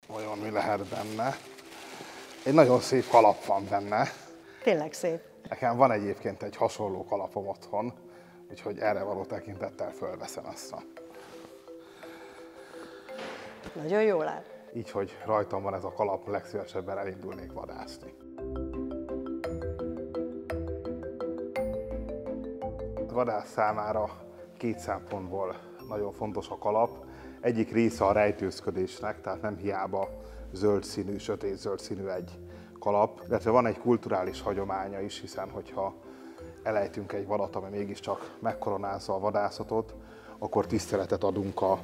vajon mi lehet benne. Egy nagyon szép kalap van benne. Tényleg szép. Nekem van egyébként egy hasonló kalapom otthon, úgyhogy erre való tekintettel fölveszem ezt a... Nagyon jól áll. Így, hogy rajtam van ez a kalap, legszívesebben elindulnék vadászni. A vadász számára két szempontból nagyon fontos a kalap. Egyik része a rejtőzködésnek, tehát nem hiába zöld színű, sötét zöld színű egy kalap, illetve van egy kulturális hagyománya is, hiszen hogyha elejtünk egy vadat, ami mégiscsak megkoronázza a vadászatot, akkor tiszteletet adunk a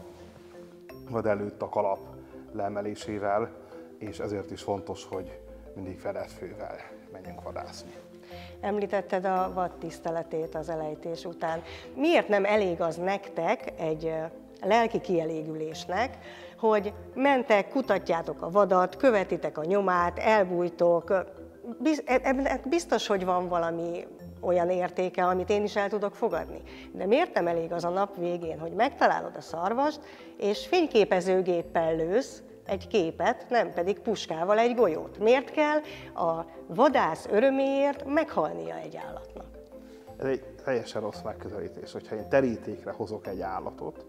vad előtt a kalap leemelésével, és ezért is fontos, hogy mindig fedett fővel menjünk vadászni. Említetted a vad tiszteletét az elejtés után. Miért nem elég az nektek egy lelki kielégülésnek, hogy mentek, kutatjátok a vadat, követitek a nyomát, elbújtok, biztos, hogy van valami olyan értéke, amit én is el tudok fogadni. De miért nem elég az a nap végén, hogy megtalálod a szarvast, és fényképezőgéppel lősz egy képet, nem pedig puskával egy golyót? Miért kell a vadász öröméért meghalnia egy állatnak? Ez egy teljesen rossz megközelítés, hogyha én terítékre hozok egy állatot,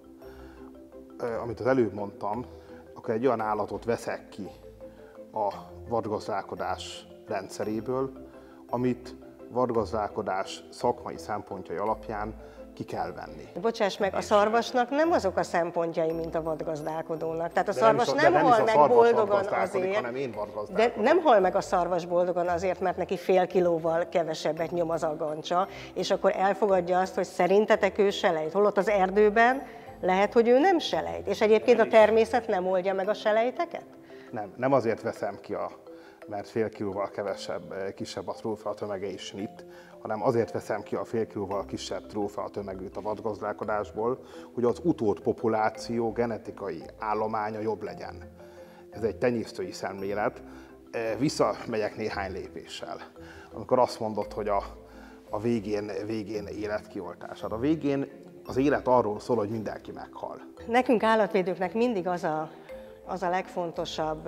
amit az előbb mondtam, akkor egy olyan állatot veszek ki a vadgazdálkodás rendszeréből, amit vadgazdálkodás szakmai szempontjai alapján ki kell venni. Bocsáss meg, a szarvasnak nem azok a szempontjai, mint a vadgazdálkodónak. Tehát a szarvas nem hal meg boldogan azért, hanem én de nem hal meg a szarvas boldogan azért, mert neki fél kilóval kevesebbet nyom az agancsa, és akkor elfogadja azt, hogy szerintetek ő selejt. Holott az erdőben lehet, hogy ő nem selejt. És egyébként a természet nem oldja meg a selejteket? Nem azért veszem ki, mert fél kilóval kisebb a trófea tömege is snit, hanem azért veszem ki a fél kilóval kisebb trófea tömegűt a vadgazdálkodásból, hogy az utódpopuláció genetikai állománya jobb legyen. Ez egy tenyésztői szemlélet. Visszamegyek néhány lépéssel. Amikor azt mondod, hogy a végén életkioltásod. A végén az élet arról szól, hogy mindenki meghal. Nekünk állatvédőknek mindig az a legfontosabb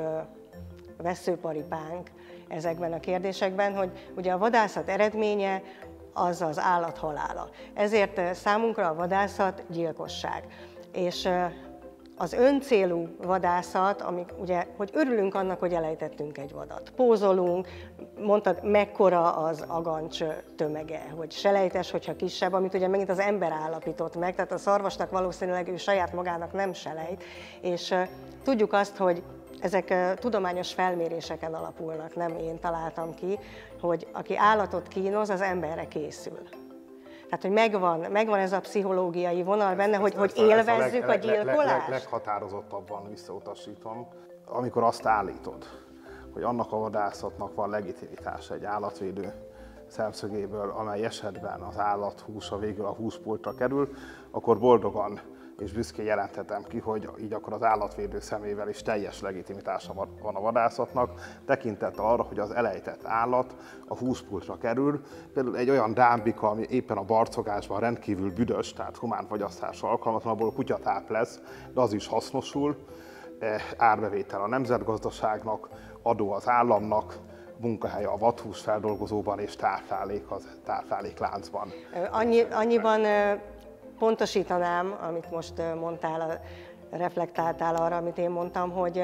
vesszőparipánk ezekben a kérdésekben, hogy ugye a vadászat eredménye az az állat halála. Ezért számunkra a vadászat gyilkosság. És az öncélú vadászat, ugye, hogy örülünk annak, hogy elejtettünk egy vadat. Pózolunk, mondtad, mekkora az agancs tömege, hogy selejtes, hogyha kisebb, amit ugye megint az ember állapított meg, tehát a szarvasnak valószínűleg ő saját magának nem selejt, és tudjuk azt, hogy ezek tudományos felméréseken alapulnak, nem én találtam ki, hogy aki állatot kínoz, az emberre készül. Tehát, hogy megvan ez a pszichológiai vonal benne, hogy élvezzük a gyilkolást? Leghatározottabban visszautasítom, amikor azt állítod, hogy annak a vadászatnak van legitimitása egy állatvédő szemszögéből, amely esetben az állat húsa végül a húspultra kerül, akkor boldogan és büszkén jelenthetem ki, hogy így akkor az állatvédő szemével is teljes legitimitása van a vadászatnak, tekintettel arra, hogy az elejtett állat a húspultra kerül, például egy olyan dámbika, ami éppen a barcogásban rendkívül büdös, tehát humán fogyasztásra alkalmatlan, abból kutyatáp lesz, de az is hasznosul, árbevétel a nemzetgazdaságnak, adó az államnak, munkahelye a vadhús feldolgozóban és tárfálékláncban. Annyiban pontosítanám, amit most mondtál, reflektáltál arra, amit én mondtam, hogy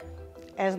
ez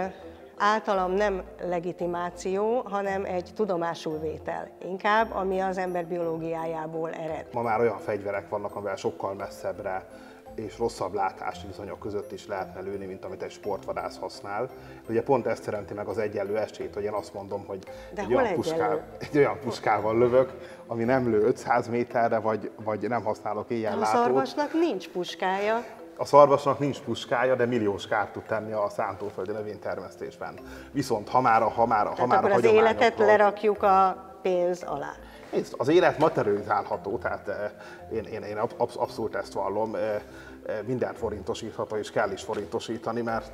általam nem legitimáció, hanem egy tudomásul vétel. Inkább, ami az ember biológiájából ered. Ma már olyan fegyverek vannak, amivel sokkal messzebbre és rosszabb látási viszonyok között is lehetne lőni, mint amit egy sportvadász használ. Ugye pont ezt teremti meg az egyenlő esélyt, hogy én azt mondom, hogy egy olyan puskával lövök, ami nem lő 500 méterre, vagy nem használok éjjellátót. A szarvasnak nincs puskája. A szarvasnak nincs puskája, de milliós kárt tud tenni a szántóföldi növénytermesztésben. Viszont ha már akkor az életet lerakjuk a pénz alá. Az élet materializálható, tehát én abszolút ezt vallom, mindent forintosítható, és kell is forintosítani, mert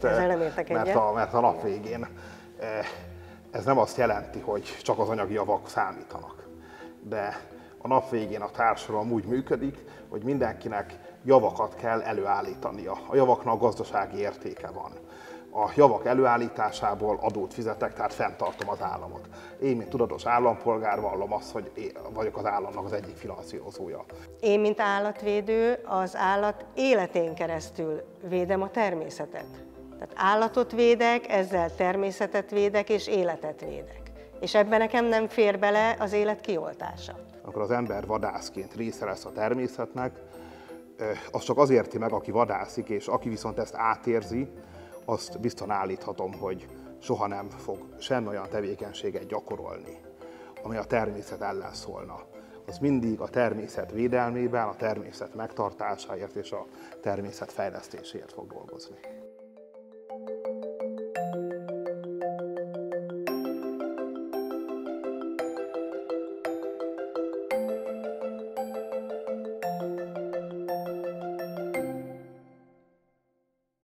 a nap végén ez nem azt jelenti, hogy csak az anyagi javak számítanak. De a nap végén a társadalom úgy működik, hogy mindenkinek javakat kell előállítania. A javaknak gazdasági értéke van. a javak előállításából adót fizetek, tehát fenntartom az államot. Én, mint tudatos állampolgár vallom azt, hogy én vagyok az államnak az egyik finanszírozója. Én, mint állatvédő, az állat életén keresztül védem a természetet. Tehát állatot védek, ezzel természetet védek és életet védek. És ebben nekem nem fér bele az élet kioltása. Amikor az ember vadászként része lesz a természetnek, az csak az érti meg, aki vadászik, és aki viszont ezt átérzi, azt biztosan állíthatom, hogy soha nem fog semmi olyan tevékenységet gyakorolni, ami a természet ellen szólna. Az mindig a természet védelmében, a természet megtartásáért és a természet fejlesztéséért fog dolgozni.